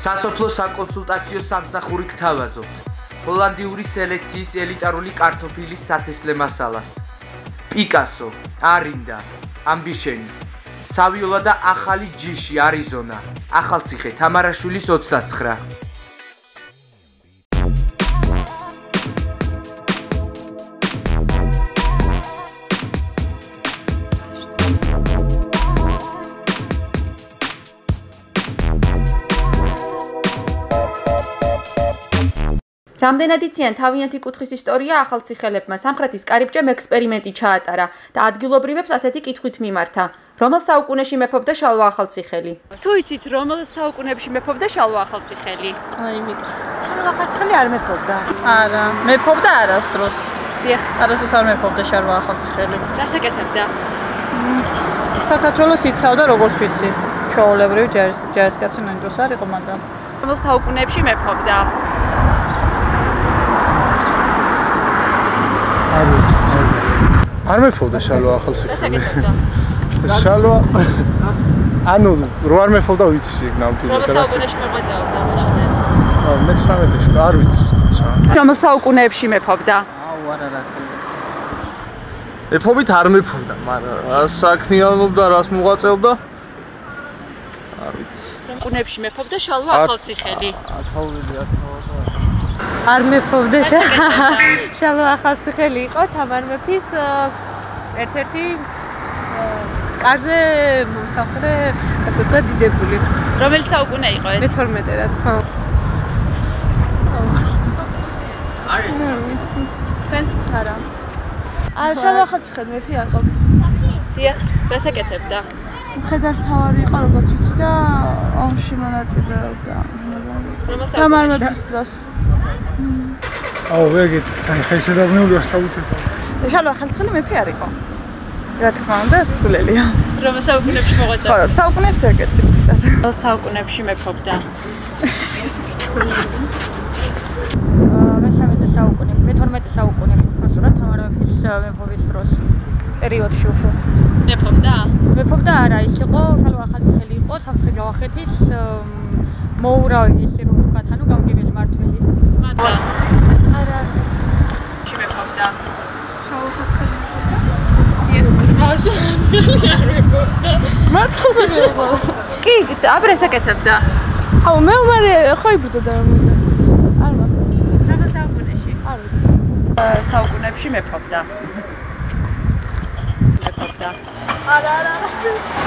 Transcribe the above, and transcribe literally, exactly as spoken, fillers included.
სასოფლო საკონსულტაციო სამსახური გთავაზობთ. ჰოლანდიური სელექციის ელიტარული კარტოფილის სათესლე მასალას. პიკასო, არინდა, ამბიშენი, სავიოლა და ახალი ჯიში, არიზონა, ახალციხე, თამარაშვილის ოცდაცხრა. რამდენად იციან თავიანთი კუთხის ისტორია ახალციხელებმა სამხრეთის კარიბჭემ ექსპერიმენტი ჩაატარა და ადგილობრივებს ასეთი კითხვით მიმართა. რომელ საუკუნეში მეფობდა შალვა ახალციხელი? თუ იცით, რომელ საუკუნეებში მეფობდა შალვა ახალციხელი? აი, შალვა ახალციხელი არ მეფობდა. არა, მეფობდა არასდროს. დიახ, არასდროს არ მეფობდა შალვა ახალციხელი. რას ეკეთებდა? საქართველოს იცავდა, როგორც ვიცი. ჩვეულებრივი ჯარისკაცი ნანჯოს არ იყო, მაგრამ რომელ საუკუნეებში მეფობდა? არ ვიცი, არ მეფობდა შალვა ახალციხელი. შალვა ანუ რო არ მეფობდა ვიცი ნამდვილად. რომელ საუკუნეში მეღვაწეობდა მაშინ? მეცხრამეტეში, არ ვიცი ზუსტად რა. რომელ საუკუნეებში მეფობდა? აუ, არა რა. მეფობით არ მეფობდა, მაგრამ რას საქმიანობდა, რას მოღვაწეობდა? არ ვიცი. საუკუნეებში მეფობდა შალვა ახალციხელი. ათაურები, ათაურები. არ მეფობდა შალვა ახალციხელი იყო თამარ მეფის ერთ-ერთი კარზე მომსახურე, ასე ვთქვათ, დიდებული. რომელი საუკუნე იყო ეს? მეთორმეტე რა თქმა უნდა. არის. თქვენ? არა. არა, შალვა ახალციხელი მეფე არ ყოფილა. დიახ, რას ეკეთებდა? მხედართმთავარი იყო, როგორც ვიცი და ომში მონაწილეობდა. თამარ მეფის დროს. აუ, ვეგეთ, თან ხაისადაბნეული ასაუცეს. შალვა ახალციხელი მეფე არ იყო. რა თქმა უნდა, სულელია. რომელ საუკუნეებში მოღვაწეობდა? ხო, საუკუნეებში არ გეტყვით ზუსტად. რომელ საუკუნეებში მეფობდა? მესამე საუკუნის, მეთორმეტე საუკუნის ფასურად თამარ მეფის მეფობის დროს პერიოდში უფრო. მეფობდა? მეფობდა არა, ის იყო შალვა ახალციხელი იყო სამცხე-ჯავახეთის მოურავი, ესე რომ ვთქვათ, ანუ გამგებელი მმართველი. მანდა. არა, შე მეფობდა? შალვა ახალციხელი მეფობდა? მარცხაზე მეფობდა. კი, აბრეს ეკეთებდა. აუ, მე უმარე ხო იბრძოდა რომ არ მახსოვს. რომელ საუკუნეში? არ ვიცი. საუკუნეებში მეფობდა. მეფობდა. არა, არა.